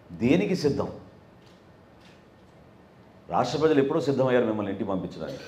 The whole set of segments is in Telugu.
దేనికి సిద్ధం? రాష్ట్ర ప్రజలు ఎప్పుడూ సిద్ధమయ్యారు మిమ్మల్ని ఇంటికి పంపించడానికి.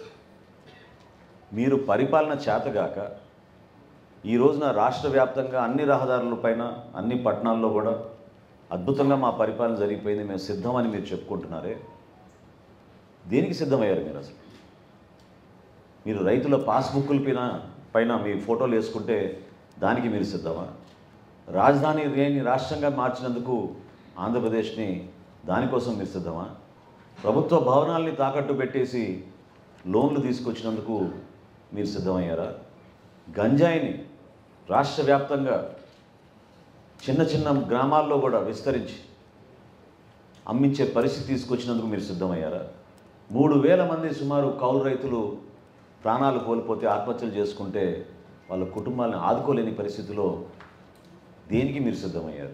మీరు పరిపాలన చేతగాక ఈ రోజున రాష్ట్ర వ్యాప్తంగా అన్ని రహదారులపైన అన్ని పట్టణాల్లో కూడా అద్భుతంగా మా పరిపాలన జరిగిపోయింది, మేము సిద్ధమని మీరు చెప్పుకుంటున్నారే, దేనికి సిద్ధమయ్యారు మీరు అసలు? మీరు రైతుల పాస్బుక్కుల పైన మీ ఫోటోలు వేసుకుంటే దానికి మీరు సిద్ధమా? రాజధాని లేని రాష్ట్రంగా మార్చినందుకు ఆంధ్రప్రదేశ్ని దానికోసం మీరు సిద్ధమా? ప్రభుత్వ భవనాల్ని తాకట్టు పెట్టేసి లోన్లు తీసుకొచ్చినందుకు మీరు సిద్ధమయ్యారా? గంజాయిని రాష్ట్ర వ్యాప్తంగా చిన్న చిన్న గ్రామాల్లో కూడా విస్తరించి అమ్మించే పరిస్థితి తీసుకొచ్చినందుకు మీరు సిద్ధమయ్యారా? 3,000 మంది సుమారు కౌలు రైతులు ప్రాణాలు కోల్పోతే ఆత్మహత్యలు చేసుకుంటే వాళ్ళ కుటుంబాలను ఆదుకోలేని పరిస్థితిలో దేనికి మీరు సిద్ధమయ్యారు?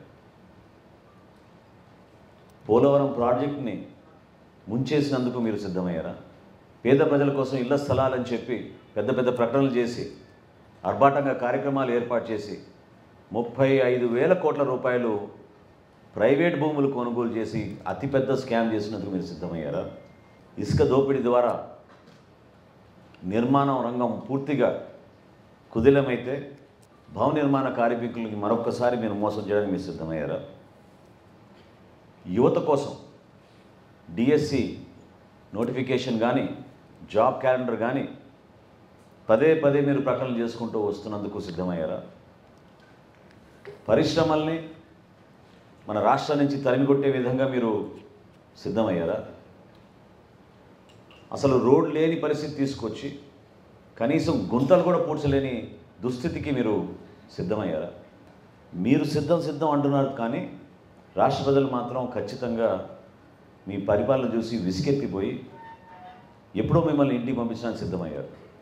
పోలవరం ప్రాజెక్ట్ని ముంచేసినందుకు మీరు సిద్ధమయ్యారా? పేద ప్రజల కోసం ఇళ్ల స్థలాలని చెప్పి పెద్ద పెద్ద ప్రకటనలు చేసి ఆర్భాటంగా కార్యక్రమాలు ఏర్పాటు చేసి 35,000 కోట్ల రూపాయలు ప్రైవేట్ భూములు కొనుగోలు చేసి అతిపెద్ద స్కామ్ చేసినందుకు మీరు సిద్ధమయ్యారా? ఇసుక దోపిడీ ద్వారా నిర్మాణం రంగం పూర్తిగా కుదిలమైతే భవన నిర్మాణ కార్మికులకి మరొక్కసారి మీరు మోసం చేయడానికి మీరు సిద్ధమయ్యారా? యువత కోసం డిఎస్సి నోటిఫికేషన్ కానీ జాబ్ క్యాలెండర్ కానీ పదే పదే మీరు ప్రకటనలు చేసుకుంటూ వస్తున్నందుకు సిద్ధమయ్యారా? పరిశ్రమల్ని మన రాష్ట్రం నుంచి తరిమికొట్టే విధంగా మీరు సిద్ధమయ్యారా? అసలు రోడ్ లేని పరిస్థితి తీసుకొచ్చి కనీసం గుంతలు కూడా పూడ్చలేని దుస్థితికి మీరు సిద్ధమయ్యారా? మీరు సిద్ధం అంటున్నారు, కానీ రాష్ట్ర ప్రజలు మాత్రం ఖచ్చితంగా మీ పరిపాలన చూసి విసిగెత్తిపోయి ఎప్పుడో మిమ్మల్ని ఇంటికి పంపించడానికి సిద్ధమయ్యారు.